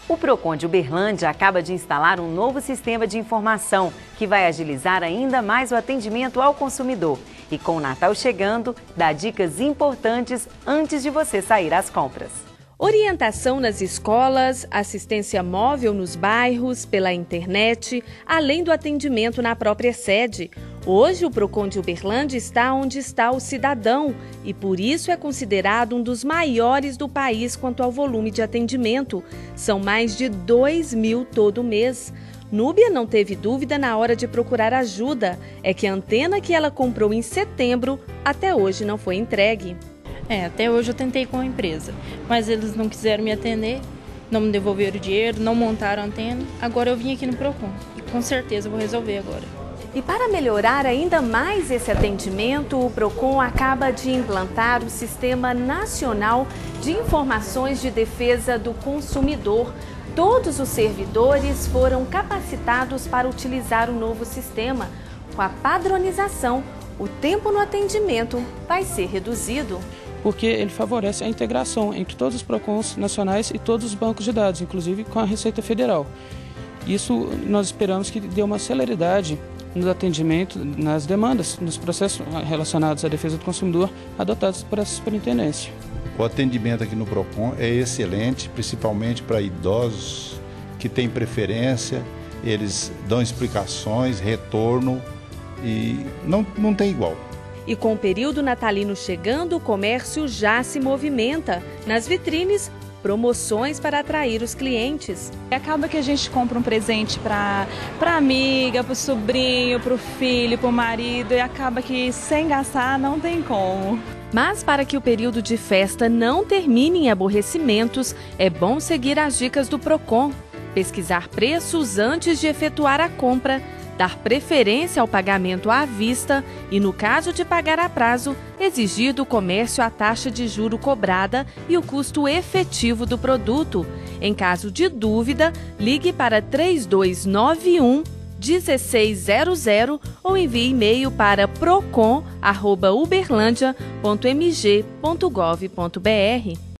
O Procon de Uberlândia acaba de instalar um novo sistema de informação que vai agilizar ainda mais o atendimento ao consumidor. E com o Natal chegando, dá dicas importantes antes de você sair às compras. Orientação nas escolas, assistência móvel nos bairros, pela internet, além do atendimento na própria sede. Hoje, o Procon de Uberlândia está onde está o cidadão e, por isso, é considerado um dos maiores do país quanto ao volume de atendimento. São mais de 2.000 todo mês. Núbia não teve dúvida na hora de procurar ajuda. É que a antena que ela comprou em setembro até hoje não foi entregue. Até hoje eu tentei com a empresa, mas eles não quiseram me atender, não me devolveram o dinheiro, não montaram a antena. Agora eu vim aqui no Procon e com certeza eu vou resolver agora. E para melhorar ainda mais esse atendimento, o Procon acaba de implantar o Sistema Nacional de Informações de Defesa do Consumidor. Todos os servidores foram capacitados para utilizar o novo sistema. Com a padronização, o tempo no atendimento vai ser reduzido. Porque ele favorece a integração entre todos os Procons nacionais e todos os bancos de dados, inclusive com a Receita Federal. Isso nós esperamos que dê uma celeridade no atendimento, nas demandas, nos processos relacionados à defesa do consumidor adotados por essa superintendência. O atendimento aqui no Procon é excelente, principalmente para idosos que têm preferência, eles dão explicações, retorno e não tem igual. E com o período natalino chegando, o comércio já se movimenta. Nas vitrines, promoções para atrair os clientes. Acaba que a gente compra um presente para amiga, para o sobrinho, para o filho, para o marido e acaba que sem gastar não tem como. Mas para que o período de festa não termine em aborrecimentos, é bom seguir as dicas do Procon. Pesquisar preços antes de efetuar a compra, dar preferência ao pagamento à vista e, no caso de pagar a prazo, exigir do comércio a taxa de juro cobrada e o custo efetivo do produto. Em caso de dúvida, ligue para 3291-1600 ou envie e-mail para procon@uberlandia.mg.gov.br.